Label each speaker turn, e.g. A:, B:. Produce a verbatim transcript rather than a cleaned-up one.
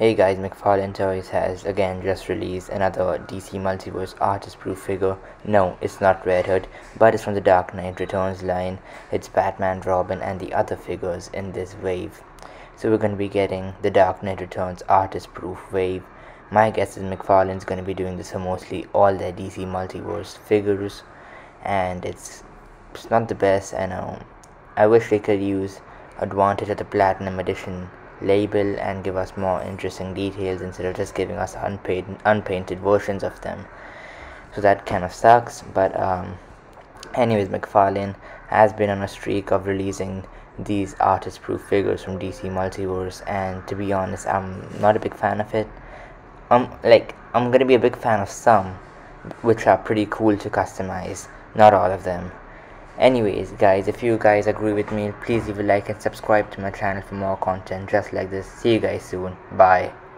A: Hey guys, Mcfarlane Toys has again just released another D C Multiverse artist proof figure. No, it's not Red Hood, but it's from the Dark Knight Returns line. It's Batman, Robin, and the other figures in this wave. So we're going to be getting the Dark Knight Returns artist proof wave. My guess is McFarlane's going to be doing this for mostly all their D C Multiverse figures, and it's, it's not the best. And um, I wish they could use advantage of the Platinum Edition label and give us more interesting details instead of just giving us unpainted, unpainted versions of them. So that kind of sucks. But um, anyways, McFarlane has been on a streak of releasing these artist proof figures from D C Multiverse, and to be honest, I'm not a big fan of it. Um, like I'm gonna be a big fan of some, which are pretty cool to customize, not all of them. Anyways guys, if you guys agree with me, please leave a like and subscribe to my channel for more content just like this. See you guys soon. Bye.